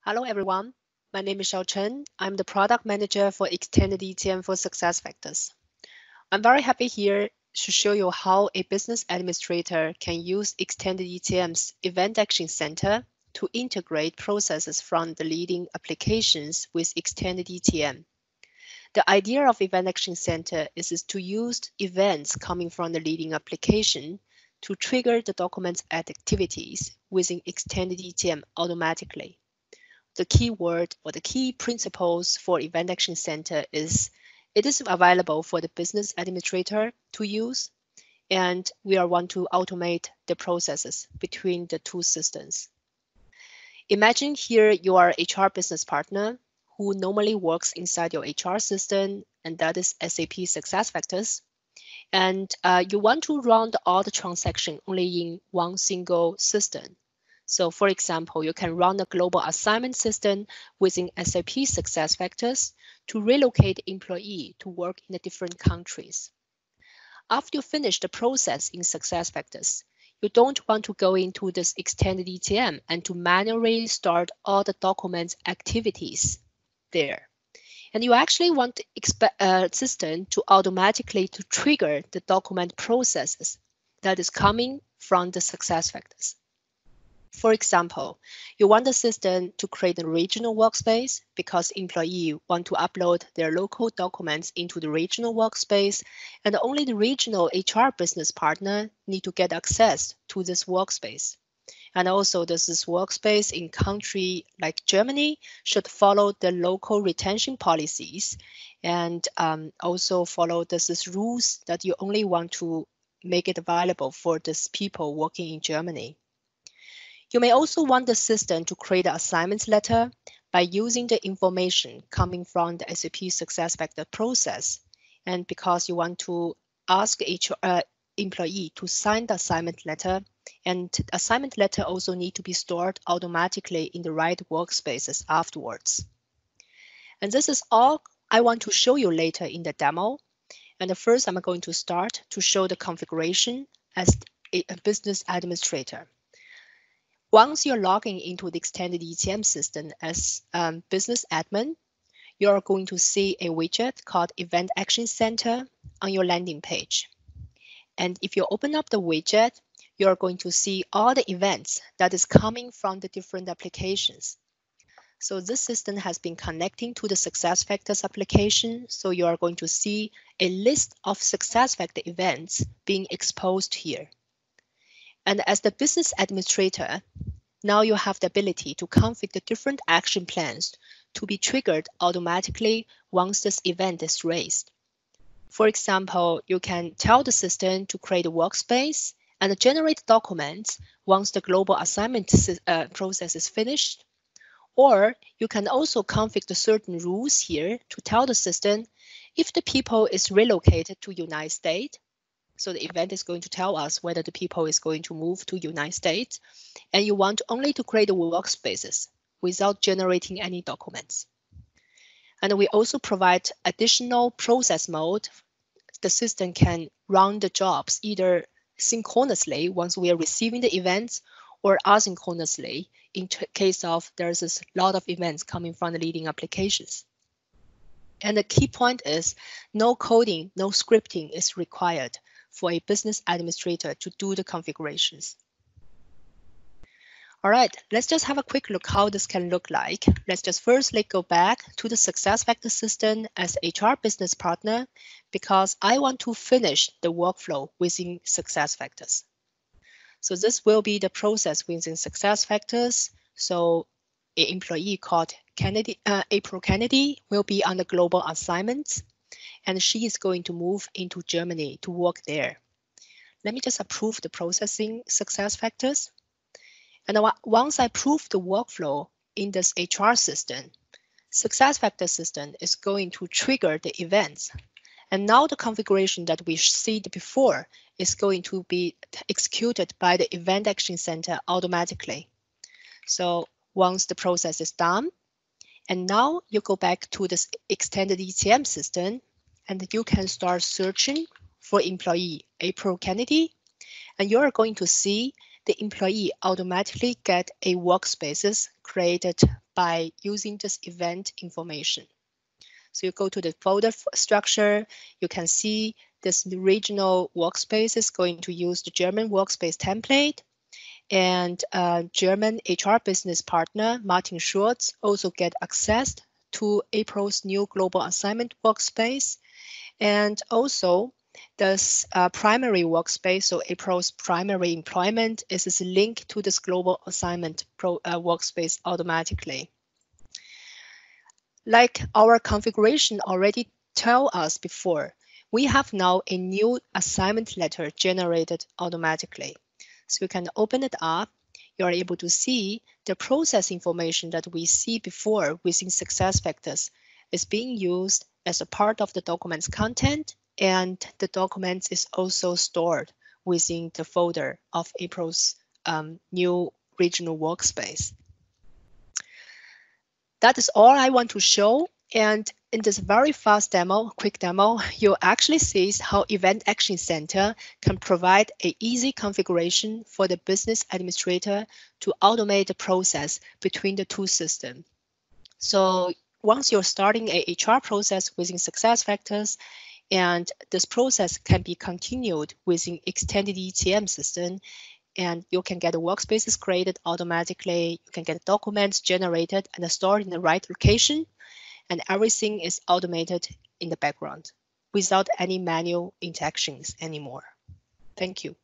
Hello, everyone. My name is Xiao Chen. I'm the product manager for Extended ETM for SuccessFactors. I'm very happy here to show you how a business administrator can use Extended ETM's Event Action Center to integrate processes from the leading applications with Extended ETM. The idea of Event Action Center is to use events coming from the leading application to trigger the document's activities within Extended ETM automatically. The key word or the key principles for Event Action Center is it is available for the business administrator to use, and we want to automate the processes between the two systems. Imagine here you are HR business partner who normally works inside your HR system, and that is SAP SuccessFactors. And you want to run all the transaction only in one single system. So for example, you can run a global assignment system within SAP SuccessFactors to relocate employee to work in the different countries. After you finish the process in SuccessFactors, you don't want to go into this extended ETM and to manually start all the documents activities there. And you actually want the system to automatically to trigger the document processes that is coming from the SuccessFactors. For example, you want the system to create a regional workspace because employees want to upload their local documents into the regional workspace, and only the regional HR business partner need to get access to this workspace. And also this workspace in country like Germany should follow the local retention policies and also follow this rules that you only want to make it available for these people working in Germany. You may also want the system to create an assignment letter by using the information coming from the SAP SuccessFactors process. And because you want to ask each employee to sign the assignment letter, and the assignment letter also need to be stored automatically in the right workspaces afterwards. And this is all I want to show you later in the demo. And first, I'm going to start to show the configuration as a business administrator. Once you're logging into the extended ETM system as business admin, you're going to see a widget called Event Action Center on your landing page. And if you open up the widget, you're going to see all the events that is coming from the different applications. So this system has been connecting to the SuccessFactors application. So you are going to see a list of SuccessFactors events being exposed here. And as the business administrator, now you have the ability to configure the different action plans to be triggered automatically once this event is raised. For example, you can tell the system to create a workspace and generate documents once the global assignment process is finished. Or you can also configure certain rules here to tell the system if the people is relocated to United States. So the event is going to tell us whether the people is going to move to United States, and you want only to create workspaces without generating any documents. And we also provide additional process mode. The system can run the jobs either synchronously once we are receiving the events or asynchronously in case of there's a lot of events coming from the leading applications. And the key point is no coding, no scripting is required for a business administrator to do the configurations. All right, let's just have a quick look how this can look like. Let's just firstly go back to the SuccessFactors system as HR business partner because I want to finish the workflow within SuccessFactors. So this will be the process within SuccessFactors. So an employee called April Kennedy will be on the global assignments, and she is going to move into Germany to work there. Let me just approve the processing SuccessFactors. And once I approve the workflow in this HR system, SuccessFactors system is going to trigger the events. And now the configuration that we see before is going to be executed by the Event Action Center automatically. So once the process is done, and now you go back to this extended ETM system, and you can start searching for employee April Kennedy, and you are going to see the employee automatically get a workspaces created by using this event information. So you go to the folder structure, you can see this regional workspace is going to use the German workspace template. And German HR business partner, Martin Schurz, also get access to April's new global assignment workspace. And also this primary workspace, so April's primary employment is linked to this global assignment workspace automatically. Like our configuration already tell us before, we have now a new assignment letter generated automatically. So you can open it up. You are able to see the process information that we see before within SuccessFactors is being used as a part of the document's content, and the document is also stored within the folder of April's new regional workspace. That is all I want to show. And in this very fast demo, quick demo, you'll actually see how Event Action Center can provide an easy configuration for the business administrator to automate the process between the two systems. So once you're starting a HR process within SuccessFactors, and this process can be continued within extended ETM system, and you can get the workspaces created automatically. You can get documents generated and stored in the right location, and everything is automated in the background without any manual interactions anymore. Thank you.